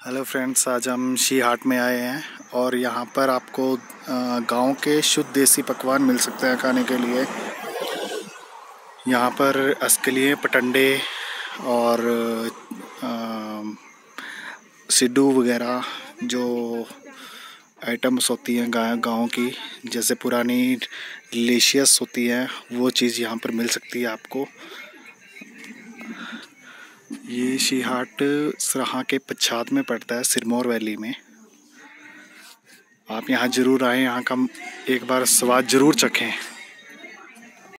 Hello friends, आज हम she हाट में आए हैं और यहाँ पर आपको गांव के शुद्ध देसी पकवान मिल सकते हैं खाने के लिए। यहाँ पर अस्कलिए, पटंडे और सिड्डू वगैरह जो आइटम्स होती हैं गांव की, जैसे पुरानी डिलीशियस होती हैं, वो चीज़ यहाँ पर मिल सकती है आपको। ये शी हाट सराहां के पश्चात में पड़ता है, सिरमौर वैली में। आप यहाँ ज़रूर आएँ, यहाँ का एक बार स्वाद ज़रूर चखें।